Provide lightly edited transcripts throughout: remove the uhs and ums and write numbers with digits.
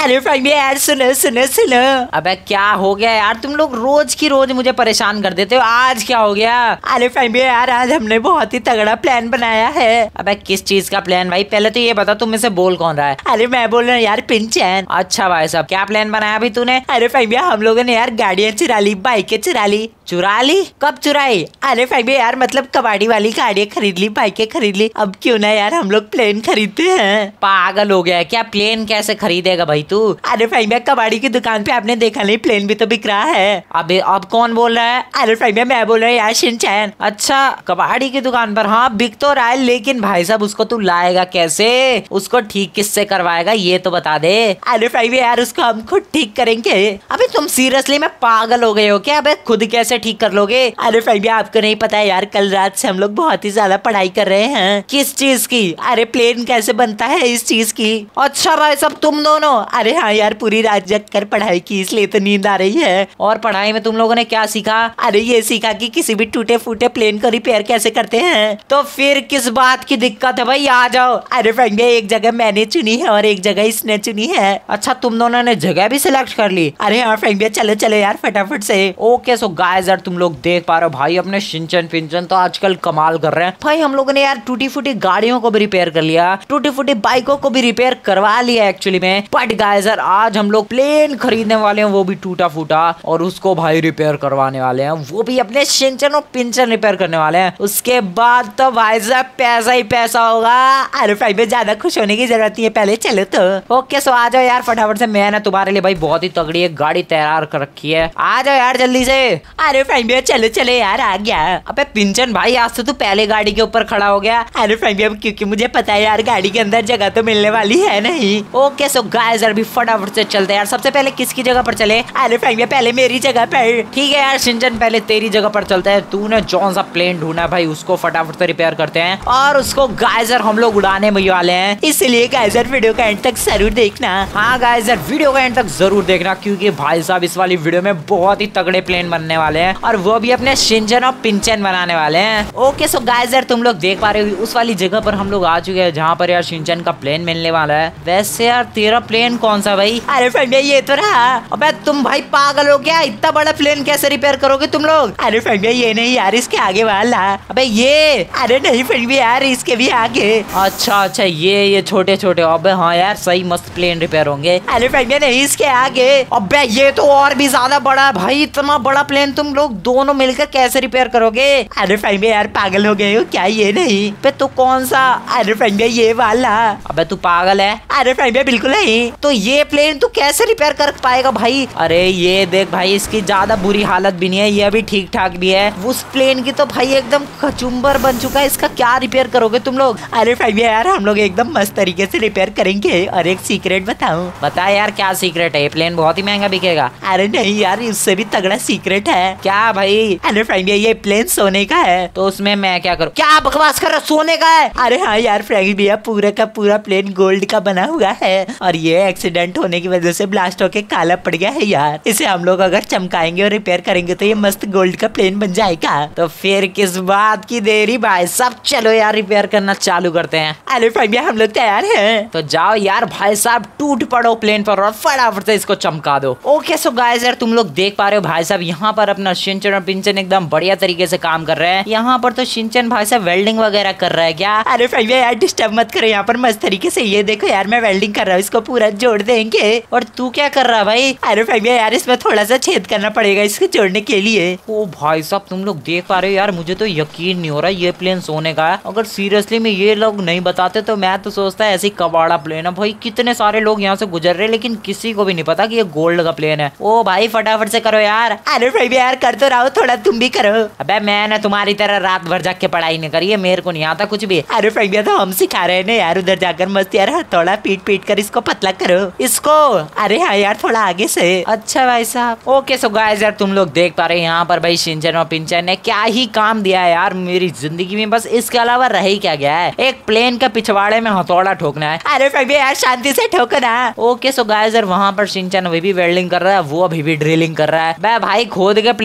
अरे भाई यार सुनो सुनो सुनो। अबे क्या हो गया यार, तुम लोग रोज की रोज मुझे परेशान कर देते हो, आज क्या हो गया? अरे भाई यार आज हमने बहुत ही तगड़ा प्लान बनाया है। अबे किस चीज का प्लान भाई, पहले तो ये बता तुम में से बोल कौन रहा है? अरे मैं बोल रहा हूँ यार पिंचन। अच्छा भाई साहब क्या प्लान बनाया अभी तूने? अरे भाई हम लोगों ने यार गाड़ियाँ चुरा ली, बाइकें चुरा ली। चुरा ली? कब चुराई? अरे भाई यार मतलब कबाड़ी वाली गाड़ियाँ खरीद ली, बाइकें खरीद ली। अब क्यों ना यार हम लोग प्लेन खरीदते हैं। पागल हो गया है क्या? प्लेन कैसे खरीदेगा भाई तू? अरे भाई मैं कबाड़ी की दुकान पे आपने देखा नहीं, प्लेन भी तो बिक रहा है। अबे अब कौन बोल रहा है? अरे भाई मैं बोल रहा हूँ यार शिनचैन। अच्छा कबाड़ी की दुकान पर, हाँ बिक तो रहा है, लेकिन भाई साहब उसको तू लाएगा कैसे? उसको ठीक किससे करवाएगा ये तो बता दे। अरे भाई यार उसको हम खुद ठीक करेंगे। अबे तुम सीरियसली में पागल हो गए हो क्या? अबे खुद कैसे ठीक कर लोगे? अरे भाई आपको नहीं पता है यार, कल रात से हम लोग बहुत ही ज्यादा पढ़ाई कर रहे हैं। किस चीज की? अरे प्लेन कैसे बनता है इस चीज की। अच्छा भाई साहब तुम दोनों? अरे हाँ यार पूरी रात जग कर पढ़ाई की, इसलिए तो नींद आ रही है। और पढ़ाई में तुम लोगों ने क्या सीखा? अरे ये सीखा कि किसी भी टूटे फूटे प्लेन को रिपेयर कैसे करते हैं। तो फिर किस बात की दिक्कत है भाई, आ जाओ। अरे भाई एक जगह मैंने चुनी है और एक जगह इसने चुनी है। अच्छा तुम दोनों ने जगह भी सिलेक्ट कर ली? अरे हाँ फ्रेंड चलो चलो यार फटाफट से। ओके सो गाइस यार तुम लोग देख पा रहे हो भाई अपने शिनचैन पिंचन तो आजकल कमाल कर रहे हैं भाई। हम लोगों ने यार टूटी फूटी गाड़ियों को भी रिपेयर कर लिया, टूटी फूटी बाइकों को भी रिपेयर करवा लिया एक्चुअली में। बट गाइस यार आज हम लोग प्लेन खरीदने वाले हैं, वो भी टूटा फूटा, और उसको भाई रिपेयर करवाने वाले हैं, वो भी अपने शिनचैन और पिंचन रिपेयर करने वाले हैं। उसके बाद तो भाई साहब पैसा ही पैसा होगा। अरे भाई में ज्यादा खुश होने की जरूरत नहीं है, पहले चलो तो। ओके सो आ जाओ यार फटाफट से, मैंने तुम्हारे लिए भाई बहुत ही तगड़ी एक गाड़ी तैयार कर रखी है, आ जाओ यार जल्दी से। अरे भाई चलो चलो यार आ गया। अबे पिंचन भाई आज तो तू पहले गाड़ी के ऊपर खड़ा हो गया। अरे भाई क्योंकि मुझे पता है यार गाड़ी के अंदर जगह तो मिलने वाली है नहीं। ओके सो गाइस यार भी फटाफट से चलते हैं यार। सबसे पहले किसकी जगह पर चले? अरे भाई पहले मेरी जगह पर। ठीक है यार शिनचैन पहले तेरी जगह पर चलते हैं। तूने जौन सा प्लेन ढूंढा भाई उसको फटाफट से रिपेयर करते हैं और उसको गाइस यार हम लोग उड़ाने वाले हैं, इसलिए गाइस यार वीडियो का एंड तक जरूर देखना। हाँ गाइस यार वीडियो का एंड तक जरूर देखना, क्योंकि भाई साहब इस वाली वीडियो में बहुत ही तगड़े प्लेन बनने वाले हैं और वो भी अपने शिनचैन और पिंचन बनाने वाले हैं। ओके सो गाइस यार तुम लोग देख पा रहे हो उस वाली जगह पर हम लोग आ चुके हैं जहाँ पर यार शिनचैन का प्लेन मिलने वाला है। वैसे यार तेरा प्लेन कौन सा भाई? अरे फ्रेंड ये तो रहा। अबे तुम भाई पागल हो क्या? इतना बड़ा प्लेन कैसे रिपेयर करोगे तुम लोग? अरे फ्रेंड ये नहीं यार इसके आगे वाला। अबे ये, अरे नहीं फ्रेंड यार इसके भी आगे। अच्छा अच्छा ये छोटे छोटे। अबे हाँ यार सही मस्त प्लेन रिपेयर होंगे। अरे फ्रेंड नहीं इसके आगे। अबे ये तो और भी ज्यादा बड़ा है भाई, इतना बड़ा प्लेन तुम लोग दोनों मिलकर कैसे रिपेयर करोगे? अरे फ्रेंड यार पागल हो गए हो क्या? ये नहीं पे तो कौन सा? अरे फ्रेंड ये वाला। अबे तू पागल है? अरे फ्रेंड बिल्कुल नहीं। तो ये प्लेन तू कैसे रिपेयर कर पाएगा भाई? अरे ये देख भाई इसकी ज्यादा बुरी हालत भी नहीं है, ये भी ठीक ठाक भी है। उस प्लेन की तो भाई एकदम कचुम्बर बन चुका है, इसका क्या रिपेयर करोगे तुम लोग? अरे फ्रेंड यार हम लोग एकदम मस्त तरीके से रिपेयर करेंगे। और एक सीक्रेट बताऊं? बता यार क्या सीक्रेट है? ये प्लेन बहुत ही महंगा बिकेगा। अरे नहीं यार उससे भी तगड़ा सीक्रेट है। क्या भाई? अरे फ्रेंड ये प्लेन सोने का है। तो उसमें मैं क्या करूँ? क्या बकवास कर रहा, सोने का है? अरे हाँ यार फ्रेंड भैया पूरा का पूरा प्लेन गोल्ड का बना हुआ है और ये एक्सीडेंट होने की वजह से ब्लास्ट होके काला पड़ गया है यार। इसे हम लोग अगर चमकाएंगे और रिपेयर करेंगे तो ये मस्त गोल्ड का प्लेन बन जाएगा। तो फिर किस बात की देरी भाई, सब चलो यार रिपेयर करना चालू करते हैं। अरे फ्रेंड हम लोग तैयार हैं। तो जाओ यार भाई साहब टूट पड़ो प्लेन पर और फटाफट से इसको चमका दो। ओके सो गाइस यार तुम लोग देख पा रहे हो भाई साहब यहाँ पर अपना शिनचैन और पिंचन एकदम बढ़िया तरीके से काम कर रहे हैं। यहाँ पर तो शिनचैन भाई साहब वेल्डिंग वगैरह कर रहा है क्या? अरे फ्रेंड यार डिस्टर्ब मत करो यहाँ पर मस्त तरीके से। ये देखो यार मैं वेल्डिंग कर रहा हूँ, इसको पूरा जोड़ देंगे। और तू क्या कर रहा है भाई? अरे फ्रेंड यार इसमें थोड़ा सा छेद करना पड़ेगा इसको जोड़ने के लिए। ओ भाई साहब तुम लोग देख पा रहे हो यार मुझे तो यकीन नहीं हो रहा ये प्लेन सोने का है। अगर सीरियसली में ये लोग नहीं बताते तो मैं तो सोचता है ऐसी कबाड़ा प्लेन है भाई। कितने सारे लोग यहाँ से गुजर रहे लेकिन किसी को भी नहीं पता कि ये गोल्ड का प्लेन है। ओ भाई फटाफट से करो यार। अरे फ्रेंड यार कर तो रहा हूँ, थोड़ा तुम भी करो। अबे मैंने तुम्हारी तरह रात भर जाग के पढ़ाई नहीं करी है, मेरे को नहीं आता कुछ भी। अरे फ्रेंड तो हम सिखा रहे हैं यार, उधर जाकर मस्त यार थोड़ा पीट पीट कर इसको पतला करो इसको। अरे हाँ यार थोड़ा आगे से। अच्छा भाई साहब। ओके सो गाइस यार तुम लोग देख पा रहे हैं यहाँ पर भाई शिनचैन और पिंचन ने क्या ही काम दिया है यार मेरी जिंदगी में। बस इसके अलावा रह ही क्या गया है, एक प्लेन के पिछवाड़े में हथौड़ा ठोकना है। अरे फ्रेंड यार शांति से ठोको ना। ओके सो गाइस यार वहाँ पर शिनचैन अभी भी वेल्डिंग कर रहा है, वो अभी भी ड्रिलिंग कर रहा है। भाई खोद के प्लेन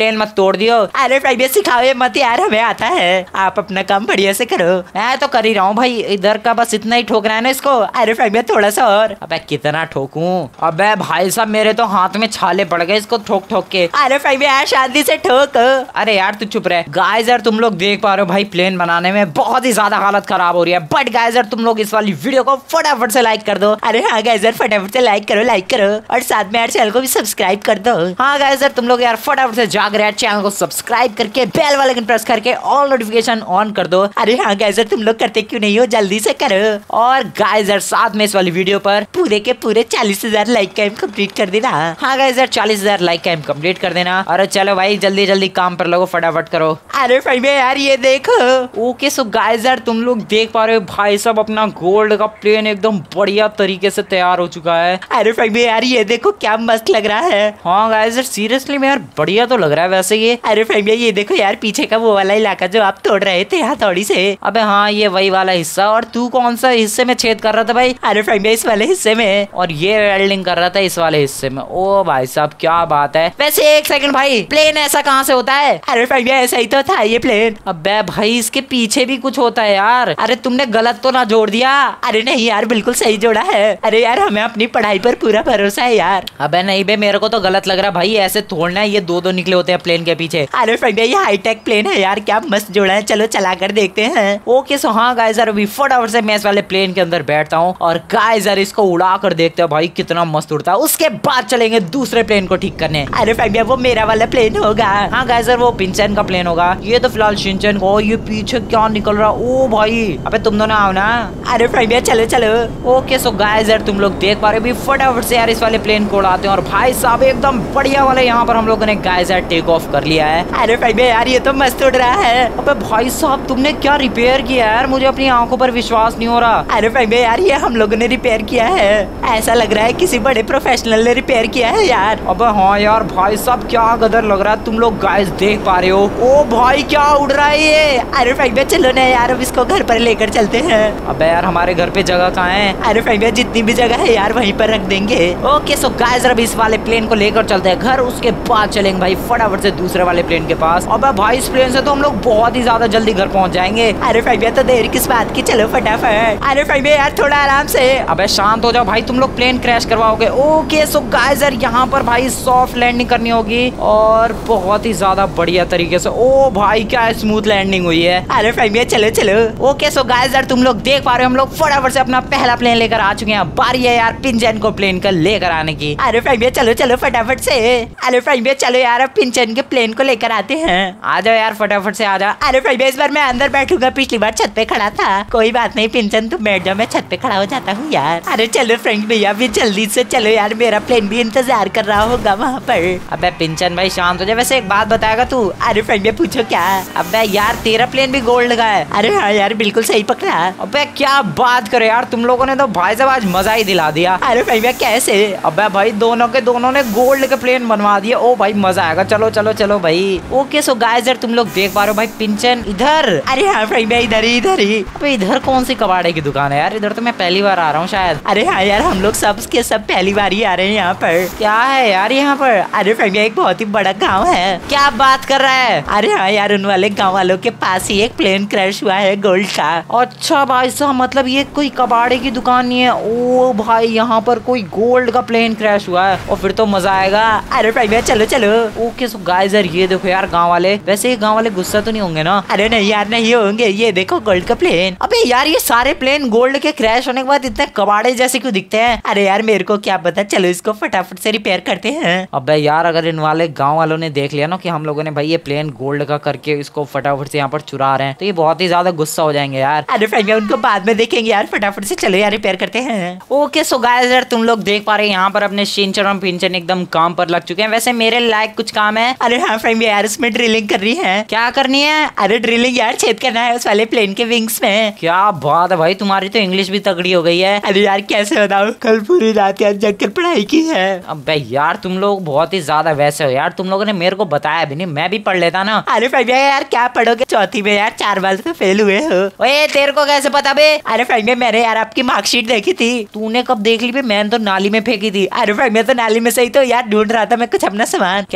प्लेन मत तोड़ दियो। अरे भाई ये सिखाओ ये मत यार, हमें आता है, आप अपना काम बढ़िया से करो। मैं तो कर ही रहा हूँ भाई, इधर का बस इतना ही ठोकना है ना इसको। अरे भाई मैं थोड़ा सा और। अबे कितना ठोकूं? अबे भाई साहब मेरे तो हाथ में छाले पड़ गए इसको ठोक ठोक के। अरे भाई यार शांति से ठोक। अरे यार तू चुप रहे। गाइस यार तुम लोग देख पा रहे हो भाई प्लेन बनाने में बहुत ही ज्यादा हालत खराब हो रही है, बट गाइस यार तुम लोग इस वाली वीडियो को फटाफट से लाइक कर दो। अरे हाँ गाइस यार फटाफट से लाइक करो और साथ में यार चैनल को भी सब्सक्राइब कर दो। हाँ गाइस यार तुम लोग यार फटाफट से जाग रहे चैनल को सब्सक्राइब करके बेल वाला आइकन प्रेस करके ऑल नोटिफिकेशन ऑन कर दो। अरे हाँ गाइस यार तुम लोग करते क्यों नहीं हो, जल्दी से करो। और गाइस यार साथ में इस वाली वीडियो पर पूरे के पूरे 40,000 लाइक का एम कंप्लीट कर देना। हाँ गाइस यार 40,000 लाइक का एम कंप्लीट कर देना। अरे चलो भाई जल्दी जल्दी काम पर लगो, फटाफट करो। अरे भाई यार ये देखो। ओके सो गाइस यार तुम लोग देख पा रहे हो भाई साहब अपना गोल्ड का प्लेन एकदम बढ़िया तरीके से तैयार हो चुका है। अरे भाई यार ये देखो क्या मस्त लग रहा है। हाँ गाइस यार सीरियसली में यार बढ़िया तो लग रहा है वैसे ये। अरे भाई ये देखो यार पीछे का वो वाला इलाका जो आप तोड़ रहे थे हथौड़ी से। अबे हाँ ये वही वाला हिस्सा। और तू कौन सा हिस्से में छेद कर रहा था भाई? अरे भाई इस वाले हिस्से में, और ये वेल्डिंग कर रहा था इस वाले हिस्से में। ओ भाई साहब क्या बात है। वैसे एक सेकंड भाई, प्लेन ऐसा कहाँ से होता है? अरे भाई ऐसा ही तो था ये प्लेन। अबे भाई इसके पीछे भी कुछ होता है यार। अरे तुमने गलत तो ना जोड़ दिया? अरे नहीं यार बिल्कुल सही जोड़ा है। अरे यार हमें अपनी पढ़ाई पर पूरा भरोसा है यार। अबे नहीं बे मेरे को तो गलत लग रहा भाई, ऐसे तोड़ना है। ये दो निकले होते हैं प्लेन के पीछे। अरे भाई ये हाईटेक प्लेन है यार, क्या मस्त जोड़ा है। चलो चला कर देखते हैं। ओके सो हाँ गाइस यार अभी फटाफट से मैं इस वाले प्लेन के अंदर बैठता हूँ और गाइस यार इसको उड़ा कर देखते हैं भाई कितना मस्त उड़ता है। उसके बाद चलेंगे दूसरे प्लेन को ठीक करने। अरे भाई वो मेरा वाला प्लेन होगा। हाँ गाइस यार वो पिंचन का प्लेन होगा। ये तो फिलहाल शिनचैन को। ये पीछे क्या निकल रहा? ओ भाई अबे तुम दोनों आओ ना। अरे भाई चलो चलो। ओके सो गाइस यार तुम लोग देख पा रहे हो फटाफट से यार इस वाले प्लेन को उड़ाते हैं। और भाई साहब एकदम बढ़िया वाले यहाँ पर हम लोगों ने गाइस यार टेक ऑफ कर लिया है। अरे भाई यार ये तो मस्त उड़ रहा है। अबे भाई साहब तुमने क्या रिपेयर किया यार? मुझे अपनी आंखों पर विश्वास नहीं हो रहा। अरे भाई यार ये हम लोगों ने रिपेयर किया है। ऐसा लग रहा है किसी बड़े प्रोफेशनल ने रिपेयर किया है यार। अबे हाँ यार भाई साहब क्या गदर लग रहा है। तुम लोग गाइस देख पा रहे हो। ओ भाई क्या उड़ रहा है ये। अरे भाई चलो ना यार अब इसको घर पर लेकर चलते हैं। अबे यार हमारे घर पे जगह कहाँ है? अरे भाई जितनी भी जगह है यार वहीं पर रख देंगे। ओके सो गाइस अब इस वाले प्लेन को लेकर चलते हैं घर। उसके बाद चलेंगे भाई फटाफट से दूसरे वाले प्लेन के पास। अबे भाई इस प्लेन से तो हम लोग बहुत ही ज्यादा जल्दी घर पहुंच जाएंगे। अरे भाई तो देर किस बात की, चलो फटाफट। अरे भाई यार थोड़ा आराम से। अबे शांत हो जाओ भाई, तुम लोग प्लेन क्रैश करवाओगे। ओके सो गाइस यार यहाँ पर भाई सॉफ्ट लैंडिंग करनी होगी और बहुत ही ज्यादा बढ़िया तरीके से। ओ भाई क्या स्मूथ लैंडिंग हुई है। अरे भाई चलो चलो। ओके सो गाइस यार तुम लोग देख पा रहे हो हम लोग फटाफट से अपना पहला प्लेन लेकर आ चुके हैं। बारी है यार पिंचन को प्लेन का लेकर आने की। अरे भाई चलो चलो फटाफट से। अरे भाई चलो यार अब पिंचन के प्लेन को लेकर आते हैं। आ जाओ यार फटाफट से आ जाओ। अरे भाई इस बार मैं अंदर बैठूंगा, पिछली बार छत पे खड़ा था। कोई बात नहीं पिंचन तुम बैठ जाओ, मैं छत पे खड़ा हो जाता हूँ यार। अरे चलो फ्रेंड भैया भी जल्दी से चलो यार, मेरा प्लेन भी इंतजार कर रहा होगा वहाँ पर। अबे पिंचन भाई शांत हो जाए। वैसे एक बात बताएगा तू? अरे फ्रेंड पूछो क्या? अबे यार तेरा प्लेन भी गोल्ड का है। अरे हाँ यार बिल्कुल सही पकड़ा। अबे क्या बात करे यार, तुम लोगों ने तो भाई साहब आज मजा ही दिला दिया। अरे भाई कैसे? अबे भाई दोनों ने गोल्ड के प्लेन बनवा दिए। ओ भाई मजा आएगा। चलो चलो चलो भाई। ओके सो गाइस यार तुम लोग देख पा रहे हो भाई पिंचन इधर। अरे हाँ भाई मैं इधर ही। अबे इधर कौन सी कबाड़े की दुकान है यार? इधर तो मैं पहली बार आ रहा हूँ शायद। अरे हाँ यार हम लोग सब के सब पहली बार ही आ रहे हैं यहाँ पर। क्या है यार यहाँ पर? अरे भाई एक बहुत ही बड़ा गाँव है। क्या बात कर रहा है? अरे हाँ यार उन वाले गाँव वालों के पास ही एक प्लेन क्रैश हुआ है गोल्ड का। अच्छा भाई साहब मतलब ये कोई कबाड़े की दुकान नहीं है। ओ भाई यहाँ पर कोई गोल्ड का प्लेन क्रैश हुआ है और फिर तो मजा आएगा। अरे भाई चलो चलो। ओके सो गाइस यार ये देखो यार गाँव वाले, वैसे ये गाँव वाले गुस्सा तो नहीं होंगे ना? अरे नहीं यार नहीं होंगे। ये देखो गोल्ड का प्लेन। अबे यार ये सारे प्लेन गोल्ड के क्रैश होने के बाद इतने कबाड़े जैसे क्यों दिखते हैं? अरे यार मेरे को क्या पता, चलो इसको फटाफट से रिपेयर करते हैं। अबे यार अगर इन वाले गाँव वालों ने देख लिया ना कि हम लोगों ने भाई ये प्लेन गोल्ड का करके इसको फटाफट से यहाँ पर चुरा रहे हैं तो ये बहुत ही ज्यादा गुस्सा हो जाएंगे यार। अरे भाई उनको बाद में देखेंगे यार, फटाफट से चलो यार रिपेयर करते हैं। ओके सो गाइस यार तुम लोग देख पा रहे हैं यहाँ पर अपने शिनचैन और पिंचन एकदम काम पर लग चुके हैं। वैसे मेरे लायक कुछ काम है। अरे हाँ फ्रेंड यार इसमें ड्रिलिंग कर रही है। क्या करनी है? अरे ड्रिलिंग यार छेद करना है उस वाले प्लेन के विंग्स में। क्या बात है भाई, तुम्हारी तो इंग्लिश भी तगड़ी हो गई है। अरे यार कैसे बताओ, कल पूरी रात यार जग कर पढ़ाई की है। अब यार तुम लोग बहुत ही ज्यादा वैसे हो यार, तुम लोगों ने मेरे को बताया भी नहीं, मैं भी पढ़ लेता ना। अरे भाई यार क्या पढ़ोगे, चौथी में यार 4 बार तो फेल हुए हो। ओए तेरे को कैसे पता बे? अरे भाई मैंने यार आपकी मार्कशीट देखी थी। तूने कब देख ली बे? मैंने तो नाली में फेंकी थी। अरे भाई मैं तो नाली में सही तो यार ढूंढ रहा था मैं कुछ अपना सामान। क्या ढूंढ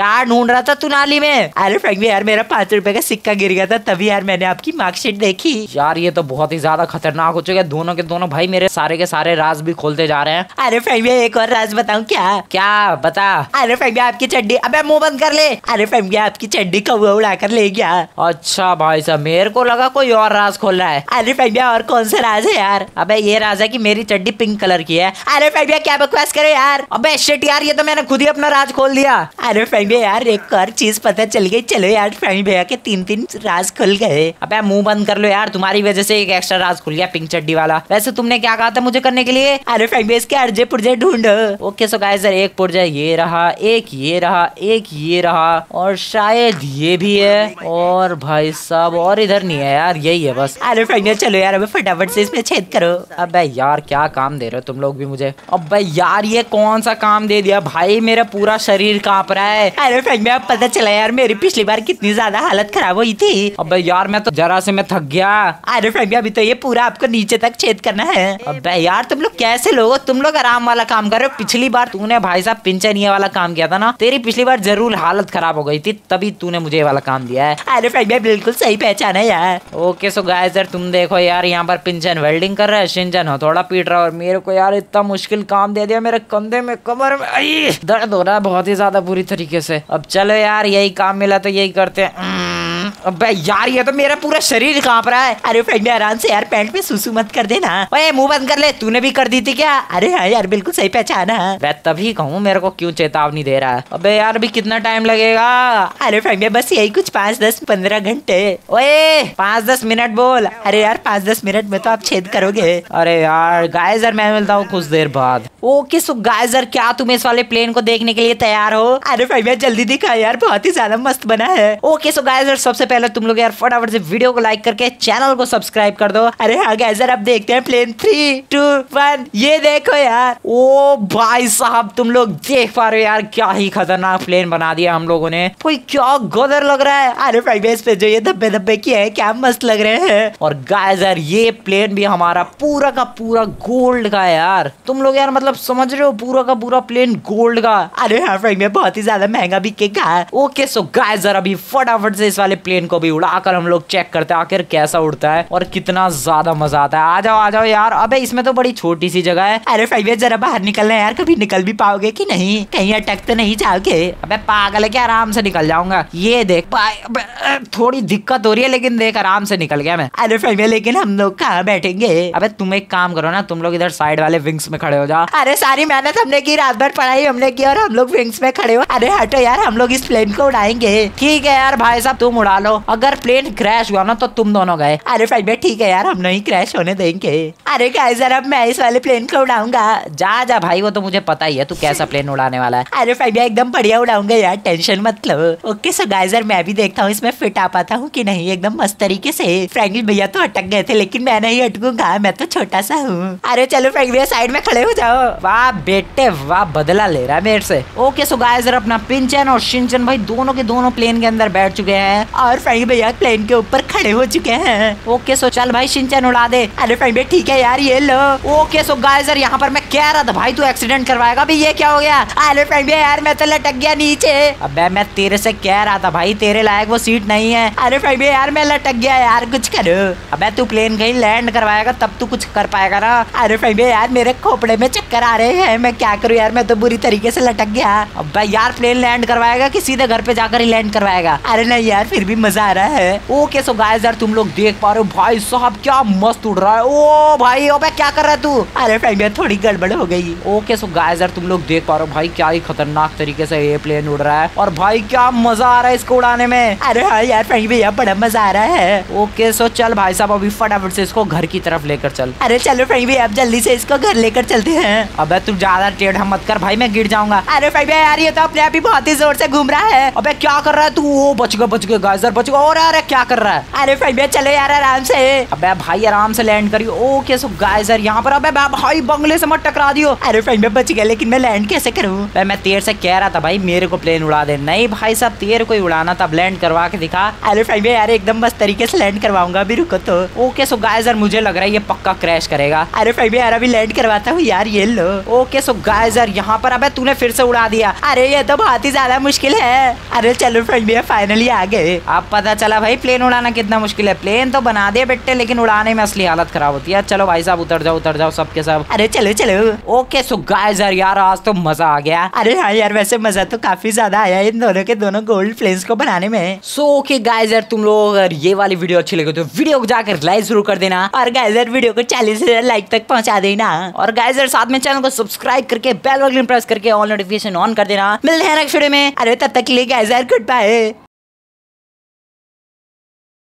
रहा था तू नाली में? अरे फ्रैंक भैया यार मेरा 5 रुपए का सिक्का गिर गया था, तभी यार मैंने आपकी मार्कशीट देखी। यार ये तो बहुत ही ज्यादा खतरनाक हो चुका है। दोनों के दोनों भाई मेरे सारे के सारे राज भी खोलते जा रहे हैं। अरे फ्रैंक भैया एक और राज बताऊं क्या? क्या बता? अरे फ्रैंक भैया आपकी चड्डी, अबे मुंह बंद कर ले। अरे फ्रैंक भैया आपकी चड्डी कौवा उड़ा कर ले गया। अच्छा भाई साहब मेरे को लगा कोई और राज खोल रहा है। अरे फ्रैंक भैया और कौन सा राज है यार? अबे ये राज है कि मेरी चड्डी पिंक कलर की है। अरे फ्रैंक भैया क्या बकवास करे यार। अबे शिट यार ये तो मैंने खुद ही अपना राज खोल दिया। अरे फ्रैंक भैया यार एक और चीज पता चल गई। चलो यार फ्रैंक भैया के 3 राज खुल गए। अबे मुंह बंद कर लो यार, तुम्हारी वजह से एक एक्स्ट्रा राज खुल गया पिंक चड्डी वाला। वैसे तुमने क्या कहा था मुझे करने के लिए? अरे फ्रैंक भैया इसके अर्जे पुर्जे ढूंढो। ओके सो गाइस एक पुर्जा ये रहा, एक ये रहा, एक ये रहा और शायद ये भी है। और भाई साहब और इधर नहीं है यार, यही है बस। अरे फ्रैंक भैया चलो यार अबे फटाफट से इसमें छेद करो। अबे यार क्या काम दे रहे हो तुम लोग भी मुझे। अबे यार ये कौन सा काम दे दिया भाई, मेरा पूरा शरीर कांप रहा है। अरे फ्रैंक भैया पता चला यार मेरी पिछली बार कितनी ज्यादा हालत खराब हुई थी। अबे यार मैं तो जरा से मैं थक गया। अरे फ्रैंक भैया अभी तो ये पूरा आपको नीचे तक छेद करना है। अबे यार तुम लोग कैसे लोग हो, तुम लोग आराम वाला काम कर रहे हो। पिछली बार तूने भाई साहब पिंचनिया वाला काम किया था ना, तेरी पिछली बार जरूर हालत खराब हो गई थी, तभी तूने मुझे ये वाला काम दिया है। अरे फ्रैंक भैया बिल्कुल सही पहचाना है यार। ओके सो गाइस यार तुम देखो यार यहाँ पर पिंचन वेल्डिंग कर रहा है, शिनचैन हथौड़ा पीट रहा है और मेरे को यार इतना मुश्किल काम दे दिया। मेरे कंधे में कमर में दर्द हो रहा है बहुत ही ज्यादा बुरी तरीके से। अब चलो यार यही काम मिला तो यही करते हैं। अबे यार ये तो मेरा पूरा शरीर कांप रहा है। अरे फ्रैंक भैया आराम से यार पैंट पे सुसु मत कर देना। ओए मुंह बंद कर ले, तूने भी कर दी थी क्या? अरे हाँ यार बिल्कुल सही पहचाना। मैं तभी कहूँ मेरे को क्यों चेतावनी दे रहा है। अबे यार अभी कितना टाइम लगेगा? अरे फ्रैंक भैया बस यही कुछ 5-10-15 घंटे। ओए 5-10 मिनट बोल। अरे यार 5-10 मिनट में तो आप छेद करोगे। अरे यार गाइस यार मैं मिलता हूँ कुछ देर बाद। ओके सो गाइस यार क्या तुम इस वाले प्लेन को देखने के लिए तैयार हो? अरे फ्रैंक भैया जल्दी दिखा यार, बहुत ही ज्यादा मस्त बना है। ओके सो गाइस यार सबसे पहले तुम लोग यार फटाफट से वीडियो को लाइक करके चैनल को सब्सक्राइब कर दो। अरे हाँ गाइस यार अब देखते हैं प्लेन 3, 2, 1 ये देखो यार। ओ भाई साहब तुम लोग देख पा रहे हो यार क्या ही खतरनाक प्लेन बना दिया हम लोगों ने। कोई क्या गदर लग रहा है। अरे फ्रैंक भैया इस पे जो ये धब्बे धब्बे किए हैं क्या मस्त लग रहे हैं। और गाइस यार ये प्लेन भी हमारा पूरा का पूरा गोल्ड का है यार। तुम लोग यार मतलब समझ रहे हो पूरा का पूरा प्लेन गोल्ड का। अरे हाँ फ्रैंक भैया बहुत ही ज्यादा महंगा बिकेगा। ओके सो गाइस यार अभी फटाफट से इस वाले प्लेन को भी उड़ाकर हम लोग चेक करते हैं आखिर कैसा उड़ता है और कितना ज्यादा मजा आता है। आ जाओ यार। अबे इसमें तो बड़ी छोटी सी जगह है। अरे फ्रैंक भैया जरा बाहर निकलना है यार, कभी निकल भी पाओगे कि नहीं? कहीं अटक तो नहीं जाओगे? अबे पागल है क्या, आराम से निकल जाऊंगा। ये देख थोड़ी दिक्कत हो रही है लेकिन देख आराम से निकल गया मैं। अरे फ्रैंक भैया लेकिन हम लोग कहाँ बैठेंगे? अबे तुम एक काम करो ना, तुम लोग इधर साइड वाले विंग्स में खड़े हो जाओ। अरे सारी मेहनत हमने की, रात भर पढ़ाई हमने की और हम लोग विंग्स में खड़े हो। अरे हटो यार हम लोग इस प्लेन को उड़ाएंगे। ठीक है यार भाई साहब तुम उड़ा लो, अगर प्लेन क्रैश हुआ ना तो तुम दोनों गए। अरे फ्रैंक भैया ठीक है यार हम नहीं क्रैश होने देंगे। अरे गाइस यार अब मैं इस वाले प्लेन को उड़ाऊंगा। जा जा भाई वो तो मुझे पता ही है तू कैसा प्लेन उड़ाने वाला है। अरे फ्रैंक भैया एकदम बढ़िया उड़ाऊंगा यार, टेंशन मत लो। ओके सो गाइस यार मैं भी देखता हूँ इसमें फिट आ पाता हूँ कि नहीं एकदम मस्त तरीके से। फ्रैंकलिन भैया तो अटक गए थे लेकिन मैं नहीं अटकूंगा, मैं तो छोटा सा हूँ। अरे चलो फ्रैंक भैया साइड में खड़े हो जाओ। वाह बेटे वाह, बदला ले रहा है मेरे से। ओके सो गाइस यार अपना पिंचन और शिनचैन भाई दोनों के दोनों प्लेन के अंदर बैठ चुके हैं और फ्रैंक भैया प्लेन के ऊपर खड़े हो चुके हैं। ओके सो चल भाई शिनचैन उड़ा दे। अरे फ्रैंक भैया ठीक है यार ये लो। ओके सो गाइस यार यहाँ पर मैं कह रहा था भाई तू एक्सीडेंट करवाएगा, अभी ये क्या हो गया? अरे फ्रैंक भैया यार मैं तो लटक गया नीचे। अबे मैं तेरे से कह रहा था भाई तेरे लायक वो सीट नहीं है। अरे फ्रैंक भैया यार मैं लटक गया यार, कुछ करो। अबे तू प्लेन कहीं लैंड करवाएगा तब तू कुछ कर पाएगा ना। अरे फ्रैंक भैया यार मेरे खोपड़े में चक्कर आ रहे हैं, मैं क्या करूँ यार, मैं तो बुरी तरीके से लटक गया। अबे यार प्लेन लैंड करवाएगा कि सीधे घर पे जाकर ही लैंड करवाएगा? अरे नहीं यार फिर भी मजा आ रहा है। ओके सो गाइस यार तुम लोग देख पा रहे हो भाई साहब क्या मस्त उड़ रहा है। ओ भाई अबे क्या कर रहा है तू? अरे फ्रैंक भैया थोड़ी गड़बड़ हो गई। ओके सो गाइस यार तुम लोग देख पा रहे हो भाई क्या ही खतरनाक तरीके से ये प्लेन उड़ रहा है और भाई क्या मजा आ रहा है इसको उड़ाने में। अरे हाँ यार फ्रैंक भैया बड़ा मजा आ रहा है। ओके सो चल भाई साहब अभी फटाफट से इसको घर की तरफ लेकर चल। अरे चलो फ्रैंक भैया अब जल्दी से इसको घर लेकर चलते हैं। अबे तू ज्यादा टेढ़ा मत कर भाई मैं गिर जाऊंगा। अरे फ्रैंक भैया यार ये तो अपने आप ही बहुत ही जोर से घूम रहा है। अबे क्या कर रहा है तू? ओ बच गया गाइस यार, बच गया। और यार क्या कर रहा है? अरे भाई भैया चलो यार आराम से। अबे भाई आराम से लैंड करियो। ओके सो गाइस यार यहाँ पर अबे भाई बंगले से मत टकरा दियो। अरे भाई मैं बच गया, लेकिन मैं लैंड कैसे करूँ? मैं तेरे से कह रहा था भाई मेरे को प्लेन उड़ा दे। नहीं भाई साहब तेरे को ही उड़ाना था, लैंड करवा के दिखा। अरे भाई भैया यार एकदम मस्त तरीके से लैंड करवाऊंगा, अभी रुको तो। ओके सो गाइस यार मुझे लग रहा है ये पक्का क्रैश करेगा। अरे भाई भैया यार अभी लैंड करवाता हूँ यार, ये लो। ओके सो गाइस यार यहाँ पर अबे तूने फिर से उड़ा दिया। अरे ये तो बहुत ही ज्यादा मुश्किल है। अरे चलो भाई भैया फाइनली आ गए। अब पता चला भाई प्लेन उड़ाना कितना मुश्किल है। प्लेन तो बना दे बेटे, लेकिन उड़ाने में असली हालत खराब होती है। चलो भाई साहब उतर जाओ सबके सब। अरे चलो चलो। ओके सो गाइस यार आज तो मजा आ गया। अरे हाँ यार वैसे मजा तो काफी ज्यादा आया इन दोनों के दोनों गोल्ड प्लेन्स को बनाने में। सो ओके गाइस यार तुम लोग अगर ये वाली वीडियो अच्छी लगे तो वीडियो को जाकर लाइक जरूर कर देना, और गाइस यार वीडियो को 40,000 लाइक तक पहुंचा देना, और गाइस यार साथ में चैनल को सब्सक्राइब करके बेल आइकन प्रेस करके ऑल नोटिफिकेशन ऑन कर देना। मिलते हैं नेक्स्ट वीडियो में। अरे तब तक के लिए गाइस यार गुड बाय।